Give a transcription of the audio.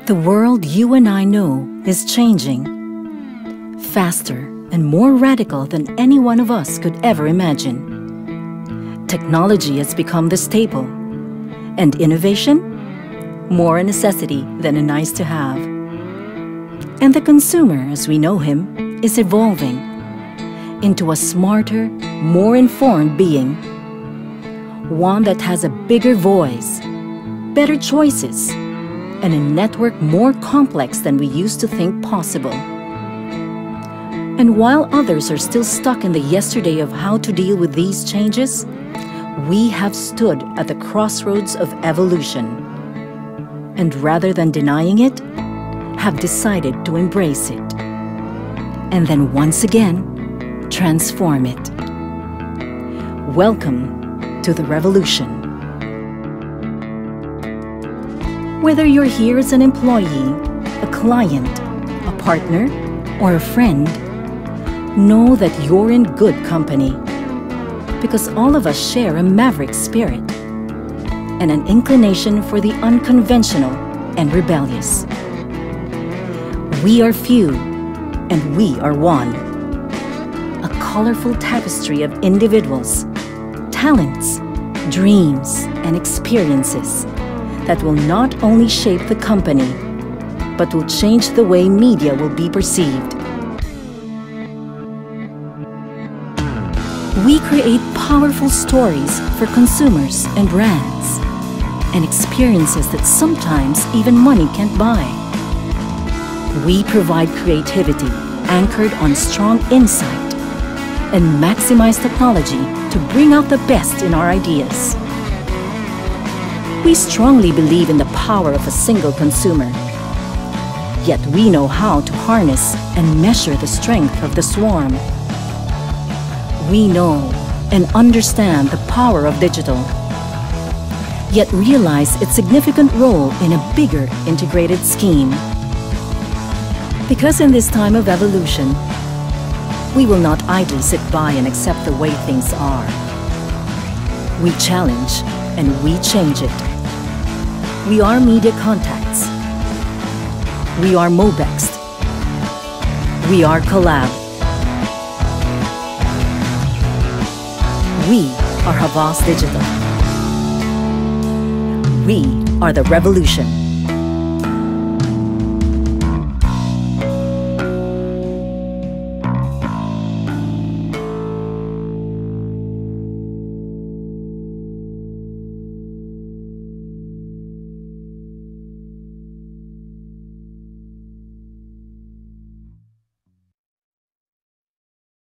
The world you and I know is changing, faster and more radical than any one of us could ever imagine. Technology has become the staple, and innovation, more a necessity than a nice to have. And the consumer, as we know him, is evolving into a smarter, more informed being, one that has a bigger voice, better choices, and a network more complex than we used to think possible. And while others are still stuck in the yesterday of how to deal with these changes, we have stood at the crossroads of evolution. And rather than denying it, have decided to embrace it. And then once again, transform it. Welcome to the revolution. Whether you're here as an employee, a client, a partner, or a friend, know that you're in good company, because all of us share a maverick spirit and an inclination for the unconventional and rebellious. We are few and we are one, a colorful tapestry of individuals, talents, dreams, and experiences that will not only shape the company, but will change the way media will be perceived. We create powerful stories for consumers and brands, and experiences that sometimes even money can't buy. We provide creativity anchored on strong insight and maximize technology to bring out the best in our ideas. We strongly believe in the power of a single consumer, yet we know how to harness and measure the strength of the swarm. We know and understand the power of digital, yet realize its significant role in a bigger integrated scheme. Because in this time of evolution, we will not idly sit by and accept the way things are. We challenge and we change it. We are Media Contacts. We are Mobext. We are Collab. We are Havas Digital. We are the revolution.